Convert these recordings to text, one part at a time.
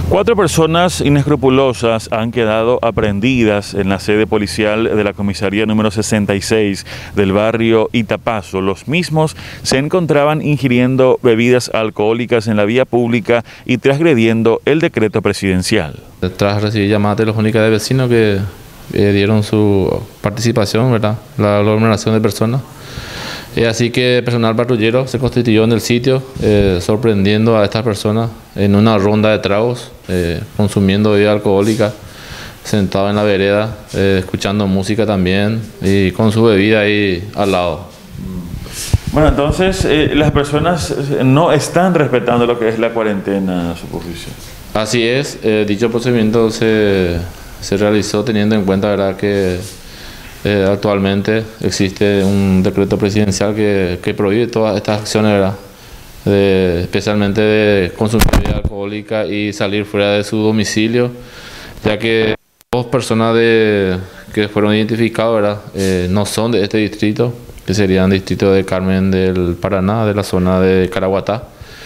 4 personas inescrupulosas han quedado aprehendidas en la sede policial de la comisaría número 66 del barrio Itapazo. Los mismos se encontraban ingiriendo bebidas alcohólicas en la vía pública y transgrediendo el decreto presidencial. Tras recibir llamadas telefónicas de vecinos que dieron su participación, ¿verdad?, la aglomeración de personas. Así que personal patrullero se constituyó en el sitio, sorprendiendo a estas personas en una ronda de tragos, consumiendo bebida alcohólica, sentado en la vereda, escuchando música también y con su bebida ahí al lado. Bueno, entonces las personas no están respetando lo que es la cuarentena, su posición. Así es, dicho procedimiento se realizó teniendo en cuenta, ¿verdad?, que actualmente existe un decreto presidencial que prohíbe todas estas acciones, ¿verdad?, especialmente de consumir bebida alcohólica y salir fuera de su domicilio, ya que 2 personas que fueron identificadas, ¿verdad?, no son de este distrito, que serían distrito de Carmen del Paraná, de la zona de Caraguatá,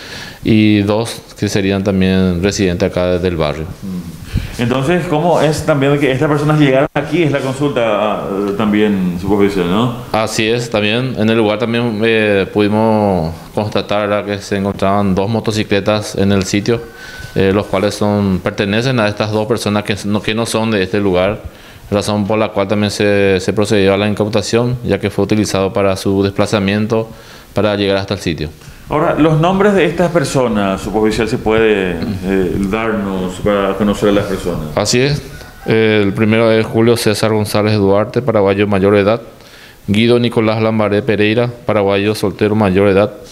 y 2 que serían también residentes acá del barrio. Entonces, ¿cómo es también que estas personas llegaron aquí? Es la consulta también superficial, ¿no? Así es, también en el lugar también pudimos constatar, ¿verdad?, que se encontraban 2 motocicletas en el sitio, los cuales pertenecen a estas 2 personas que no son de este lugar, razón por la cual también se procedió a la incautación, ya que fue utilizado para su desplazamiento para llegar hasta el sitio. Ahora, los nombres de estas personas, superficial, ¿se puede darnos para conocer a las personas? Así es. El primero es Julio César González Duarte, paraguayo mayor de edad. Guido Nicolás Lambaré Pereira, paraguayo soltero mayor de edad.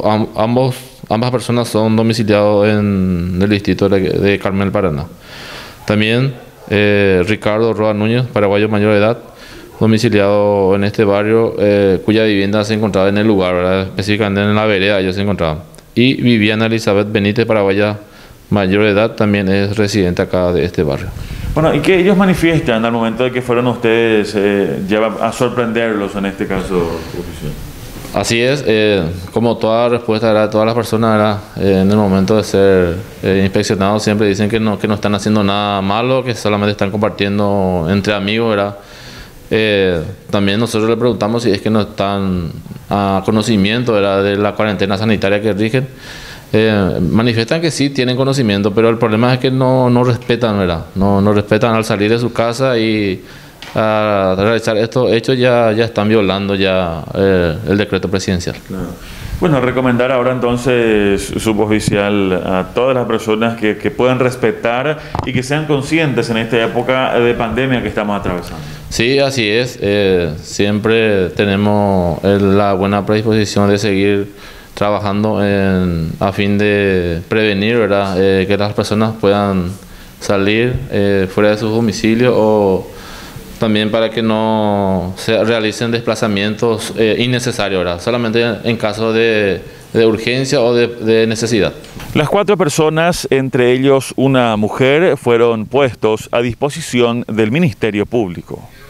Ambas personas son domiciliados en el distrito de Carmen del Paraná. También Ricardo Roa Núñez, paraguayo mayor de edad, domiciliado en este barrio, cuya vivienda se encontraba en el lugar, ¿verdad?, específicamente en la vereda ellos se encontraban. Y Viviana Elizabeth Benítez, paraguaya mayor de edad, también es residente acá de este barrio. Bueno, ¿y qué ellos manifiestan al momento de que fueron ustedes a sorprenderlos en este caso, profesor? Así es, como toda respuesta, ¿verdad?, todas las personas, ¿verdad?, en el momento de ser inspeccionados siempre dicen que no están haciendo nada malo, que solamente están compartiendo entre amigos, ¿verdad? También nosotros le preguntamos si es que no están a conocimiento, ¿verdad?, de la cuarentena sanitaria que rigen. Manifiestan que sí tienen conocimiento, pero el problema es que no respetan, ¿verdad? No respetan al salir de su casa y a realizar estos hechos ya están violando ya el decreto presidencial. Claro. Bueno, recomendar ahora entonces, suboficial, a todas las personas que puedan respetar y que sean conscientes en esta época de pandemia que estamos atravesando. Sí, así es. Siempre tenemos la buena predisposición de seguir trabajando a fin de prevenir, ¿verdad?, que las personas puedan salir fuera de sus domicilios, o también para que no se realicen desplazamientos innecesarios, ¿verdad?, solamente en caso de urgencia o de necesidad. Las 4 personas, entre ellos una mujer, fueron puestos a disposición del Ministerio Público.